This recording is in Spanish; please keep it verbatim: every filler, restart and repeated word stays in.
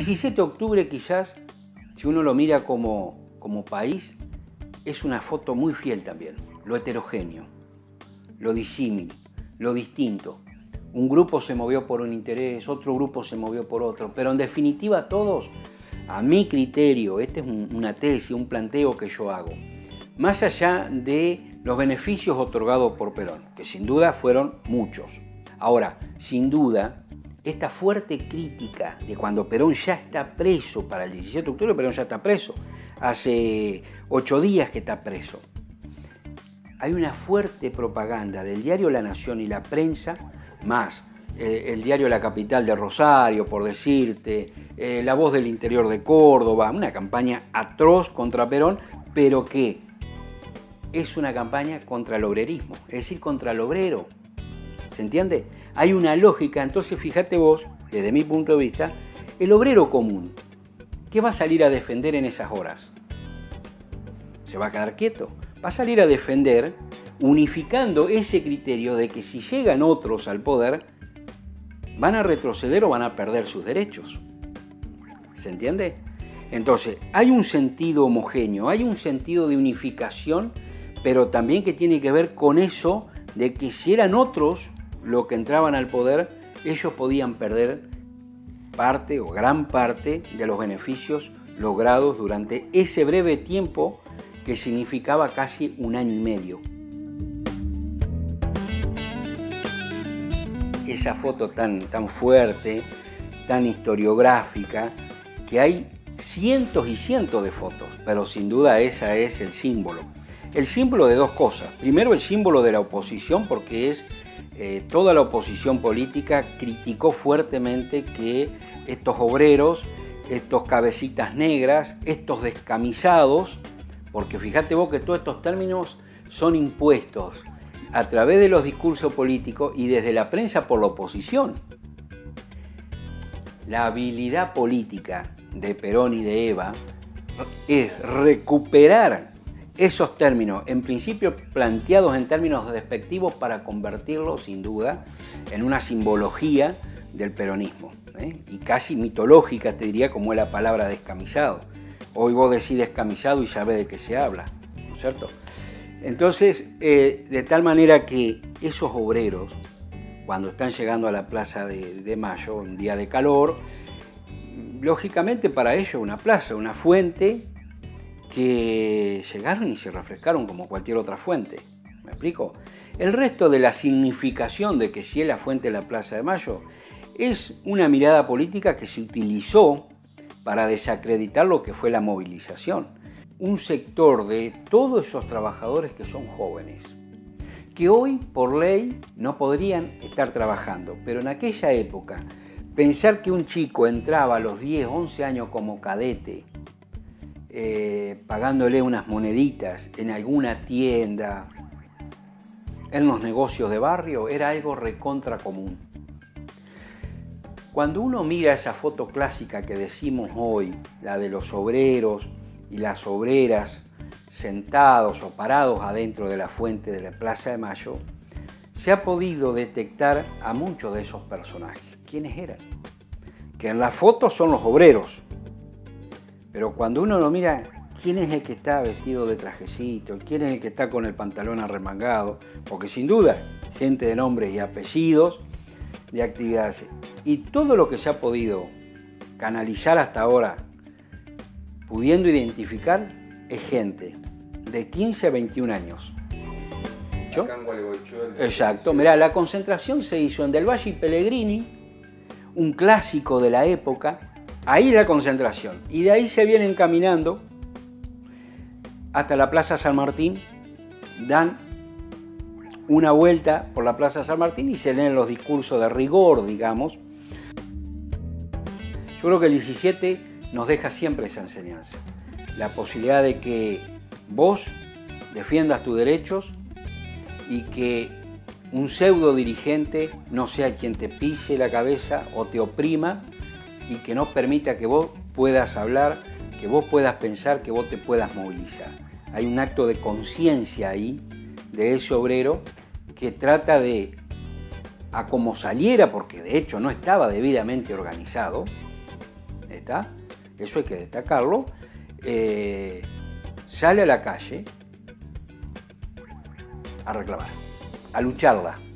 diecisiete de octubre quizás, si uno lo mira como, como país, es una foto muy fiel también. Lo heterogéneo, lo disímil, lo distinto. Un grupo se movió por un interés, otro grupo se movió por otro, pero en definitiva todos, a mi criterio, esta es un, una tesis, un planteo que yo hago, más allá de los beneficios otorgados por Perón, que sin duda fueron muchos. Ahora, sin duda, esta fuerte crítica de cuando Perón ya está preso, para el diecisiete de octubre Perón ya está preso, hace ocho días que está preso, hay una fuerte propaganda del diario La Nación y la prensa, más eh, el diario La Capital de Rosario, por decirte, eh, La Voz del Interior de Córdoba, una campaña atroz contra Perón, pero que es una campaña contra el obrerismo, es decir, contra el obrero. ¿Se entiende? Hay una lógica, entonces fíjate vos, desde mi punto de vista, el obrero común, ¿qué va a salir a defender en esas horas? ¿Se va a quedar quieto? Va a salir a defender unificando ese criterio de que si llegan otros al poder, van a retroceder o van a perder sus derechos. ¿Se entiende? Entonces, hay un sentido homogéneo, hay un sentido de unificación, pero también que tiene que ver con eso de que si eran otros los que entraban al poder, ellos podían perder parte o gran parte de los beneficios logrados durante ese breve tiempo que significaba casi un año y medio. Esa foto tan, tan fuerte, tan historiográfica, que hay cientos y cientos de fotos, pero sin duda esa es el símbolo. El símbolo de dos cosas. Primero, el símbolo de la oposición, porque es eh, toda la oposición política criticó fuertemente que estos obreros, estos cabecitas negras, estos descamisados, porque fíjate vos que todos estos términos son impuestos a través de los discursos políticos y desde la prensa por la oposición. La habilidad política de Perón y de Eva es recuperar esos términos, en principio planteados en términos despectivos, para convertirlos, sin duda, en una simbología del peronismo, ¿eh? Y casi mitológica, te diría, como es la palabra descamisado. Hoy vos decís descamisado y sabés de qué se habla, ¿no es cierto? Entonces, eh, de tal manera que esos obreros, cuando están llegando a la Plaza de, de Mayo, un día de calor, lógicamente para ellos una plaza, una fuente, que llegaron y se refrescaron como cualquier otra fuente. ¿Me explico? El resto de la significación de que si es la fuente de la Plaza de Mayo es una mirada política que se utilizó para desacreditar lo que fue la movilización. Un sector de todos esos trabajadores que son jóvenes, que hoy por ley no podrían estar trabajando, pero en aquella época pensar que un chico entraba a los diez, once años como cadete, eh, pagándole unas moneditas en alguna tienda, en los negocios de barrio, era algo recontra común. Cuando uno mira esa foto clásica que decimos hoy, la de los obreros y las obreras sentados o parados adentro de la fuente de la Plaza de Mayo, se ha podido detectar a muchos de esos personajes. ¿Quiénes eran? Que en la foto son los obreros, pero cuando uno lo mira, ¿quién es el que está vestido de trajecito? ¿Quién es el que está con el pantalón arremangado? Porque sin duda, gente de nombres y apellidos, de actividades. Y todo lo que se ha podido canalizar hasta ahora, pudiendo identificar, es gente de quince a veintiún años. ¿Yo? Exacto. Mirá, la concentración se hizo en Del Valle y Pellegrini, un clásico de la época. Ahí la concentración. Y de ahí se vienen caminando hasta la Plaza San Martín, dan una vuelta por la Plaza San Martín y se leen los discursos de rigor, digamos. Yo creo que el diecisiete nos deja siempre esa enseñanza. La posibilidad de que vos defiendas tus derechos y que un pseudo dirigente no sea quien te pise la cabeza o te oprima y que no permita que vos puedas hablar, que vos puedas pensar, que vos te puedas movilizar. Hay un acto de conciencia ahí de ese obrero que trata de, a como saliera, porque de hecho no estaba debidamente organizado, ¿está? Eso hay que destacarlo. Eh, sale a la calle a reclamar, a lucharla.